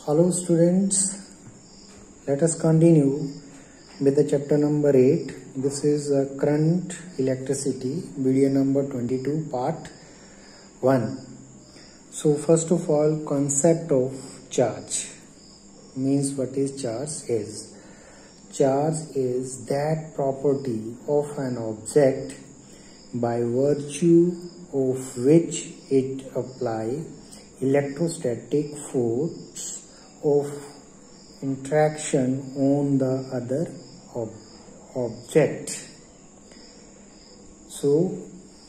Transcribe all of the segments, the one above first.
Hello students, let us continue with the chapter number 8. This is current electricity, video number 22, part 1. So first of all, concept of charge means what is charge is. Charge is that property of an object by virtue of which it apply electrostatic force of interaction on the other object. So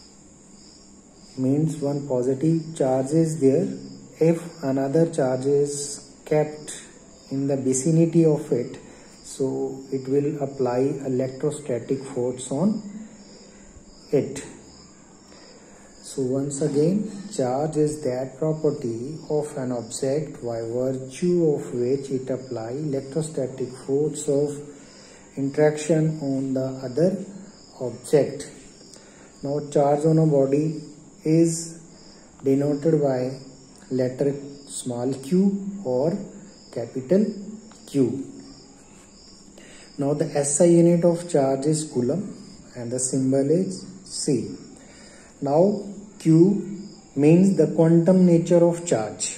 means one positive charge is there, if another charge is kept in the vicinity of it, so it will apply electrostatic force on it. So once again, charge is that property of an object by virtue of which it apply electrostatic force of interaction on the other object. Now charge on a body is denoted by letter small q or capital Q. Now the SI unit of charge is coulomb and the symbol is C. Now Q means the quantum nature of charge.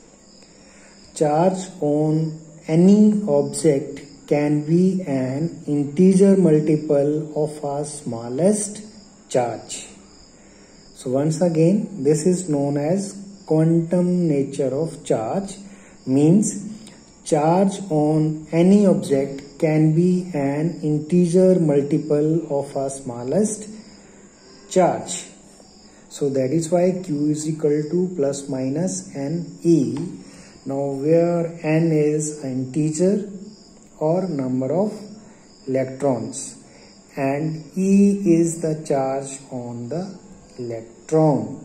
Charge on any object can be an integer multiple of our smallest charge. So once again, this is known as quantum nature of charge, means charge on any object can be an integer multiple of our smallest charge. So that is why Q is equal to plus minus NE. Now where N is an integer or number of electrons and E is the charge on the electron.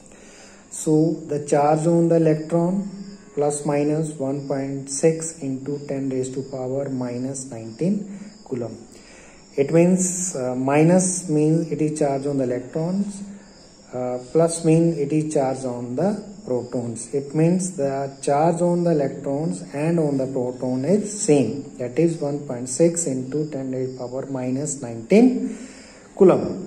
So the charge on the electron plus minus 1.6 into 10 raised to power minus 19 coulomb. It means minus means it is charge on the electrons, plus means it is charge on the protons. It means the charge on the electrons and on the proton is same, that is 1.6 into 10 raised to power minus 19 coulomb.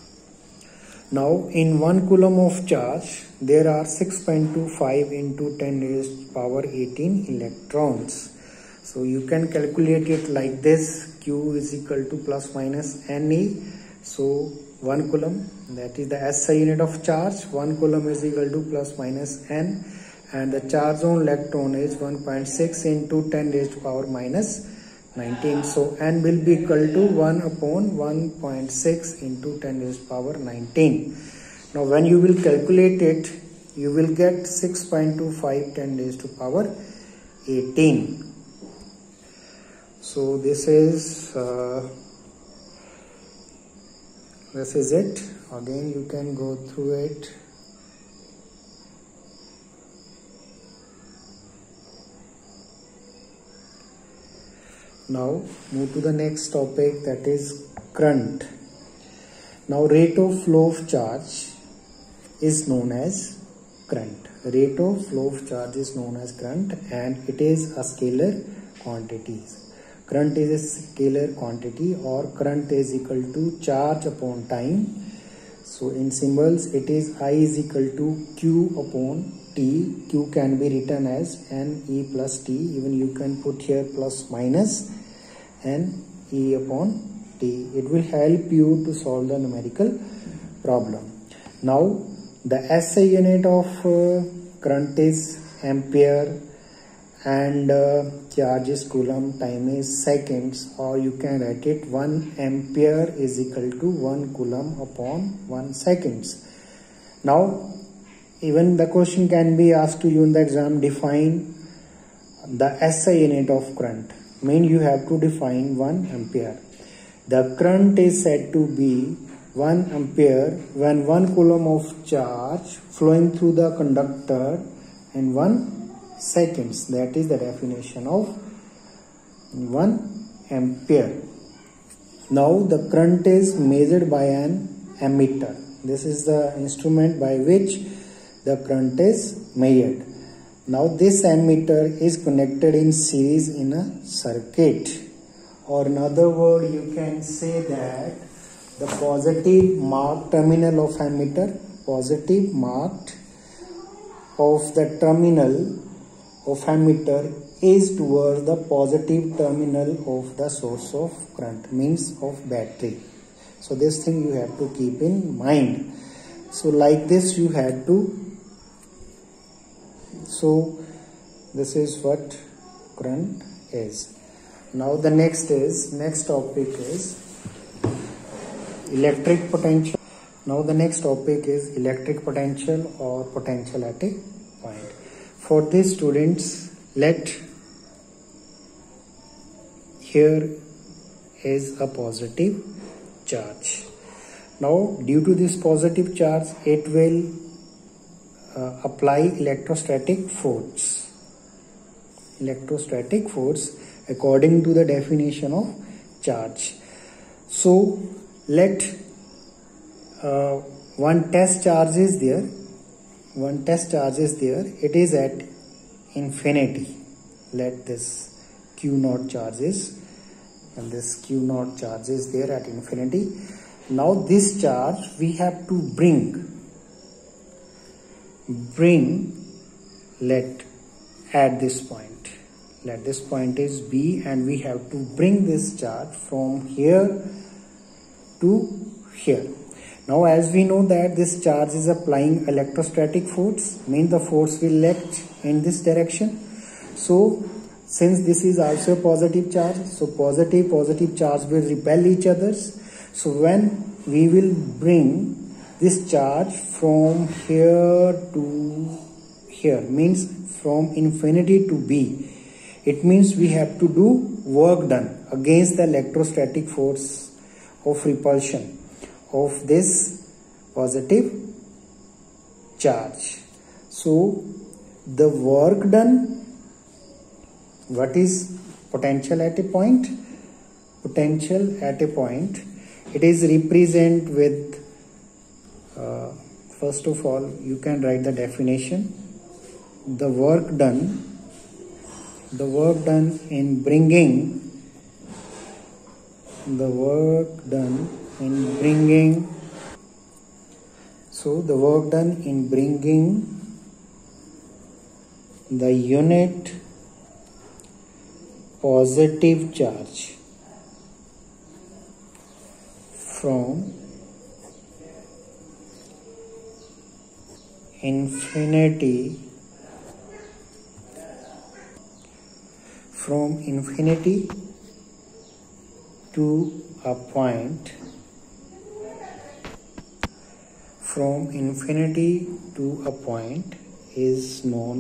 Now in 1 coulomb of charge there are 6.25 into 10 raised to power 18 electrons. So you can calculate it like this: Q is equal to plus minus NE. So 1 coulomb, that is the SI unit of charge, 1 coulomb is equal to plus minus N, and the charge on electron is 1.6 into 10 raised to power minus 19. So N will be equal to 1 upon 1.6 into 10 raised to power 19. Now when you will calculate it, you will get 6.25 10 raised to power 18. So this is it. Again you can go through it. Now move to the next topic, that is current. Now rate of flow of charge is known as current. Rate of flow of charge is known as current and it is a scalar quantity. Current is a scalar quantity, or current is equal to charge upon time. So in symbols it is I is equal to Q upon T. Q can be written as NE plus T. Even you can put here plus minus NE upon T. It will help you to solve the numerical problem. Now the SI unit of current is ampere and charge is coulomb, time is seconds, or you can write it 1 ampere is equal to 1 coulomb upon 1 seconds. Now even the question can be asked to you in the exam, define the SI unit of current. Mean you have to define 1 ampere. The current is said to be 1 ampere when 1 coulomb of charge flowing through the conductor in 1 seconds. That is the definition of 1 ampere. Now the current is measured by an ammeter. This is the instrument by which the current is measured. Now this ammeter is connected in series in a circuit, or in other word you can say that the positive marked terminal of ammeter, positive marked of the terminal of ammeter is towards the positive terminal of the source of current, means of battery. So this thing you have to keep in mind. So like this you have to, so this is what current is. Now the next topic is electric potential. Now the next topic is electric potential or potential at a point. For this students, let here is a positive charge. Now due to this positive charge, it will apply electrostatic force. Electrostatic force according to the definition of charge. So let one test charge is there. One test charge is there. It is at infinity. Let this Q naught charge is, and this Q naught charge is there at infinity. Now this charge we have to bring let at this point. Let this point is B, and we have to bring this charge from here to here. Now as we know that this charge is applying electrostatic force, means the force will act in this direction. So since this is also a positive charge, so positive charge will repel each others. So when we will bring this charge from here to here, means from infinity to B, it means we have to do work done against the electrostatic force of repulsion of this positive charge. So the work done, what is potential at a point? Potential at a point, it is represent with first of all you can write the definition. The work done in bringing the unit positive charge from infinity to a point, is known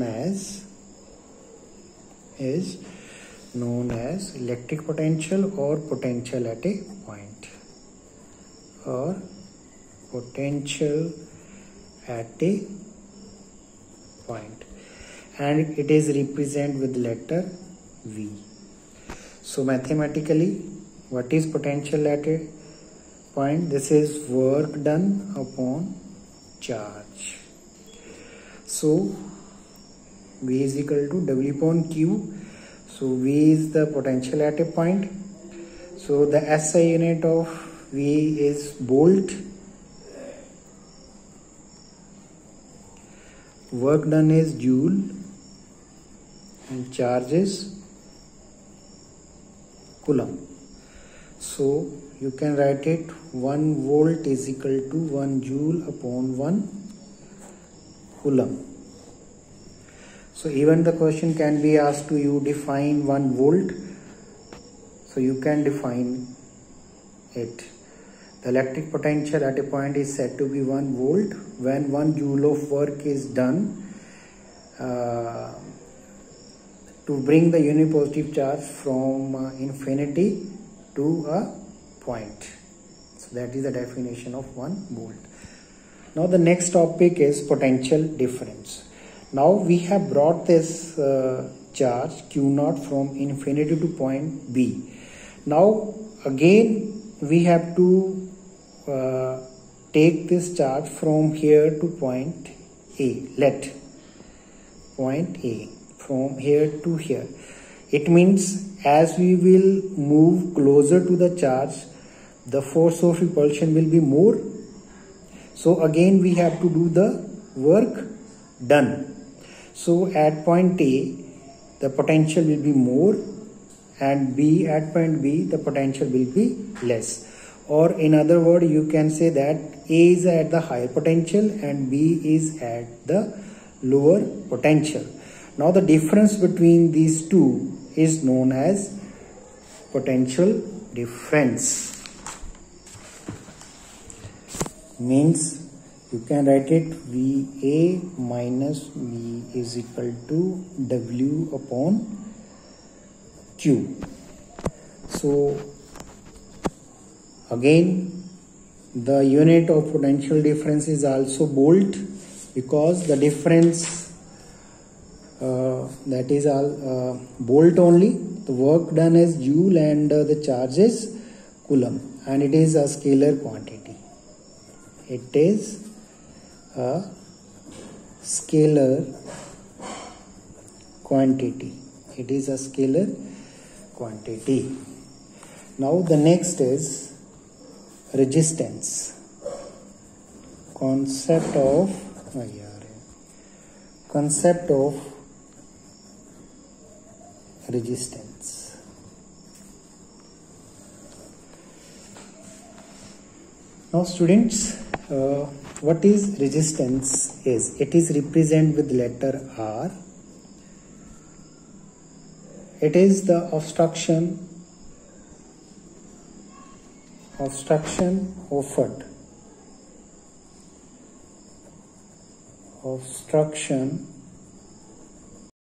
as electric potential or potential at a point, or potential at a point, and it is represented with letter V. So mathematically, what is potential at a point? This is work done upon charge. So V is equal to W upon Q. So V is the potential at a point. So the SI unit of V is volt. Work done is joule, and charge is coulomb. So you can write it 1 volt is equal to 1 joule upon 1 coulomb. So even the question can be asked to you define 1 volt. So you can define it. The electric potential at a point is said to be 1 volt when 1 joule of work is done to bring the unit positive charge from infinity to a point. So that is the definition of 1 volt. Now the next topic is potential difference. Now we have brought this charge Q naught from infinity to point B. Now again we have to take this charge from here to point A. Let point A, from here to here. It means as we will move closer to the charge, the force of repulsion will be more. So again we have to do the work done. So at point A, the potential will be more, and B, at point B, the potential will be less. Or in other words, you can say that A is at the higher potential and B is at the lower potential. Now the difference between these two is known as potential difference. Means you can write it VA minus V is equal to W upon Q. So again, the unit of potential difference is also volt, because the difference that is all volt only. The work done is joule and the charge is coulomb, and it is a scalar quantity. It is a scalar quantity. It is a scalar quantity. Now the next is resistance. Concept of resistance. Now students, what is resistance is? It is represented with letter R. It is the obstruction offered. Obstruction